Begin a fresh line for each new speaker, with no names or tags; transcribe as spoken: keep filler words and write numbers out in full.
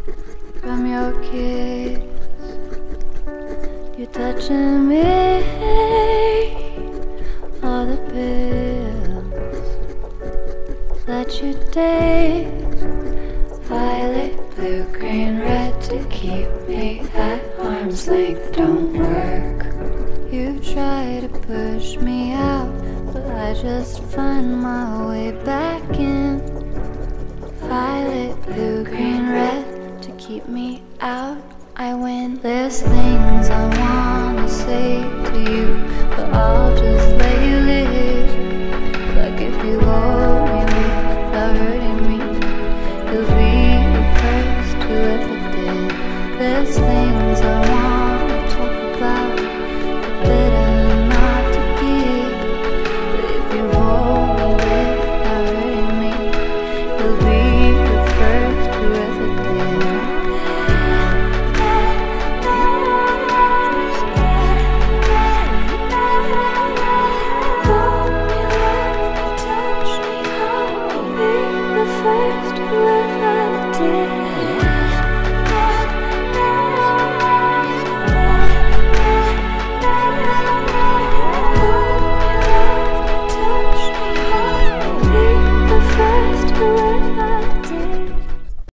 from your kiss. You're touching me, all the pills that you take. Violet, blue, green, red to keep me at arm's length don't work. You try to push me out, but I just find my way back in. Violet, blue, green, red to keep me out, I win. There's things I wanna say to you, but I'll just let you live. Like if you go